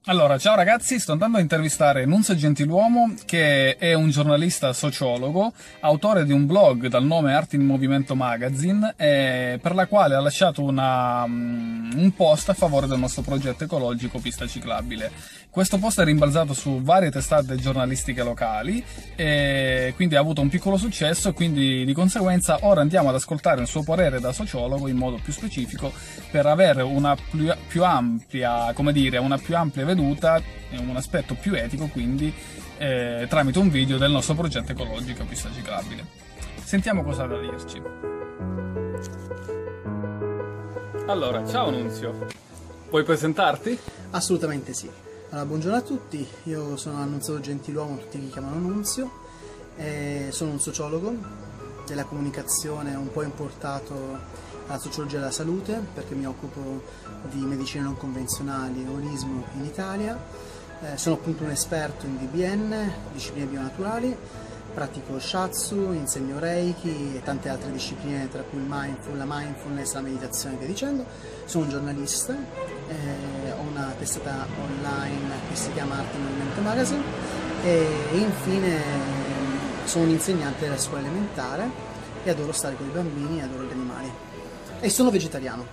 Allora, ciao ragazzi, sto andando a intervistare Nunzio Gentiluomo, che è un giornalista sociologo, autore di un blog dal nome Arte in Movimento Magazine, per la quale ha lasciato un post a favore del nostro progetto ecologico Pista Ciclabile. Questo post è rimbalzato su varie testate giornalistiche locali, e quindi ha avuto un piccolo successo, e quindi di conseguenza ora andiamo ad ascoltare il suo parere da sociologo in modo più specifico per avere una più ampia, come dire, una più ampia veduta, un aspetto più etico, quindi tramite un video del nostro progetto ecologico Pista Ciclabile. Sentiamo cosa ha da dirci. Allora, ciao Nunzio, puoi presentarti? Assolutamente sì. Allora, buongiorno a tutti, io sono Nunzio Gentiluomo, tutti mi chiamano Nunzio, sono un sociologo della comunicazione un po' importato alla sociologia della salute, perché mi occupo di medicine non convenzionali e olismo in Italia. Sono appunto un esperto in DBN, discipline bionaturali, pratico Shatsu, insegno Reiki e tante altre discipline, tra cui la mindfulness, la meditazione e via dicendo. Sono un giornalista, ho una testata online che si chiama Arte in Movimento Magazine e infine sono un insegnante della scuola elementare e adoro stare con i bambini e adoro gli animali. E sono vegetariano.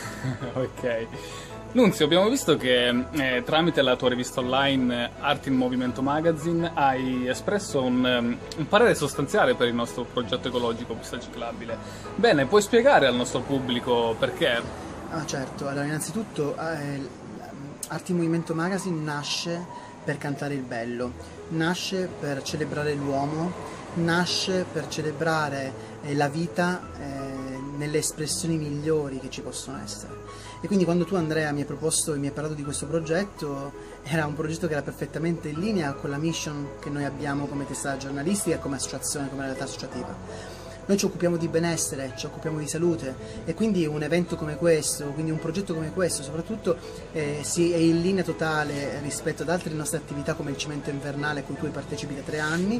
Ok. Nunzio, abbiamo visto che tramite la tua rivista online Arte in Movimento Magazine hai espresso un parere sostanziale per il nostro progetto ecologico Pista Ciclabile. Bene, puoi spiegare al nostro pubblico perché? Ah, certo. Allora, innanzitutto Arte in Movimento Magazine nasce per cantare il bello, nasce per celebrare l'uomo, nasce per celebrare la vita nelle espressioni migliori che ci possono essere. E quindi quando tu, Andrea, mi hai parlato di questo progetto, era un progetto che era perfettamente in linea con la mission che noi abbiamo come testata giornalistica, come associazione, come realtà associativa. Noi ci occupiamo di benessere, ci occupiamo di salute e quindi un evento come questo, quindi un progetto come questo soprattutto è in linea totale rispetto ad altre nostre attività come il cimento invernale a cui tu partecipi da 3 anni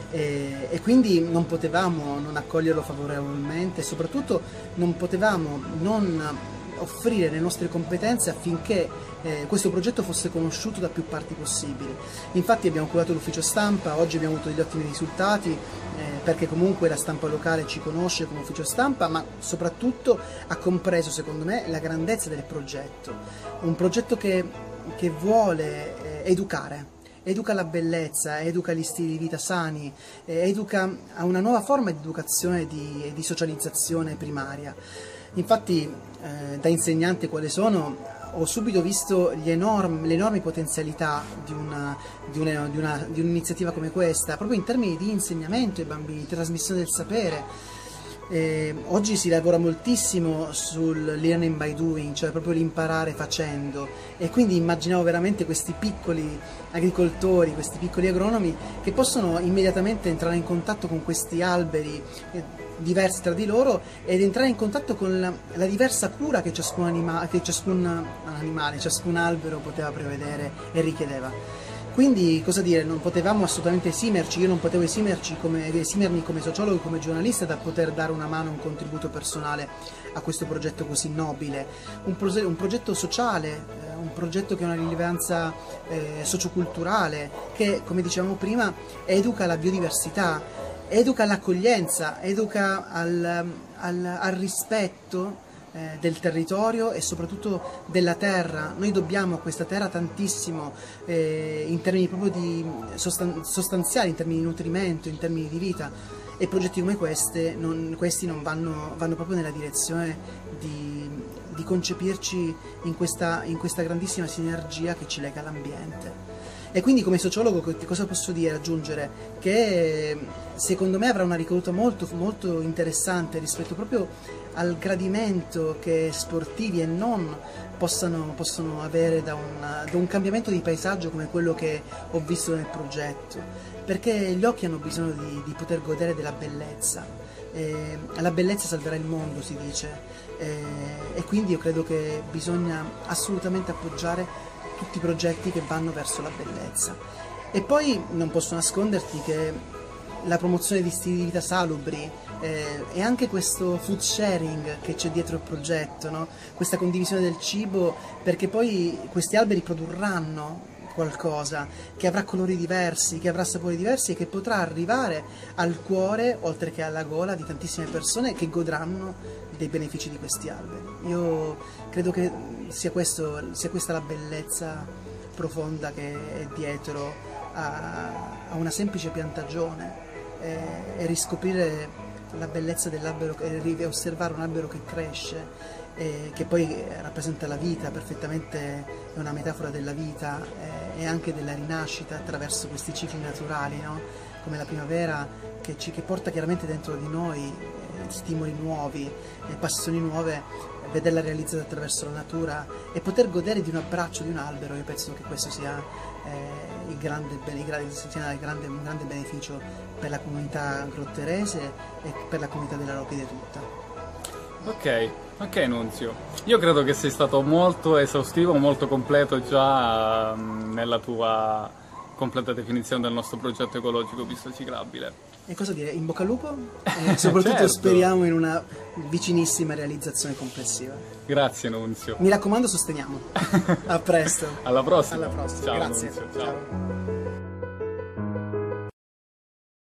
e quindi non potevamo non accoglierlo favorevolmente e soprattutto non potevamo non offrire le nostre competenze affinché questo progetto fosse conosciuto da più parti possibili. Infatti abbiamo curato l'ufficio stampa, oggi abbiamo avuto degli ottimi risultati perché comunque la stampa locale ci conosce come ufficio stampa, ma soprattutto ha compreso, secondo me, la grandezza del progetto. Un progetto che vuole educare. Educa alla bellezza, educa agli stili di vita sani, educa a una nuova forma di educazione e di socializzazione primaria. Infatti, da insegnante quale sono, ho subito visto le enormi potenzialità di un'iniziativa come questa, proprio in termini di insegnamento ai bambini, trasmissione del sapere. Oggi si lavora moltissimo sul learning by doing, cioè proprio l'imparare facendo, e quindi immaginavo veramente questi piccoli agricoltori, questi piccoli agronomi che possono immediatamente entrare in contatto con questi alberi diversi tra di loro ed entrare in contatto con la diversa cura che ciascun albero poteva prevedere e richiedeva. Quindi, cosa dire, non potevamo assolutamente esimerci, io non potevo esimermi come sociologo, come giornalista, da poter dare una mano, un contributo personale a questo progetto così nobile, un progetto sociale, un progetto che ha una rilevanza socioculturale, che, come dicevamo prima, educa alla biodiversità, educa all'accoglienza, educa al rispetto del territorio e soprattutto della terra. Noi dobbiamo a questa terra tantissimo in termini proprio di sostanziali, in termini di nutrimento, in termini di vita, e progetti come questi vanno proprio nella direzione di concepirci in questa grandissima sinergia che ci lega all'ambiente. E quindi come sociologo che cosa posso dire, aggiungere? Che secondo me avrà una ricaduta molto, molto interessante rispetto proprio al gradimento che sportivi e non possono avere da un cambiamento di paesaggio come quello che ho visto nel progetto, perché gli occhi hanno bisogno di poter godere della bellezza. La bellezza salverà il mondo, si dice, e quindi io credo che bisogna assolutamente appoggiare tutti i progetti che vanno verso la bellezza. E poi non posso nasconderti che la promozione di stili di vita salubri, e anche questo food sharing che c'è dietro il progetto, no? Questa condivisione del cibo, perché poi questi alberi produrranno qualcosa che avrà colori diversi, che avrà sapori diversi e che potrà arrivare al cuore, oltre che alla gola, di tantissime persone che godranno dei benefici di questi alberi. Io credo che sia questa la bellezza profonda che è dietro a una semplice piantagione, e riscoprire la bellezza dell'albero e osservare un albero che cresce, che poi rappresenta la vita perfettamente, è una metafora della vita, e anche della rinascita attraverso questi cicli naturali, no? Come la primavera che porta chiaramente dentro di noi stimoli nuovi, passioni nuove, vederla realizzata attraverso la natura e poter godere di un abbraccio di un albero. Io penso che questo sia un grande beneficio per la comunità grotterese e per la comunità della Lopide tutta. Ok Nunzio, io credo che sei stato molto esaustivo, molto completo già nella tua completa definizione del nostro progetto ecologico Pista Ciclabile. E cosa dire, in bocca al lupo e soprattutto Certo. Speriamo in una vicinissima realizzazione complessiva. Grazie Nunzio. Mi raccomando, sosteniamo. A presto. Alla prossima. Alla prossima. Ciao Grazie. Nunzio. Ciao.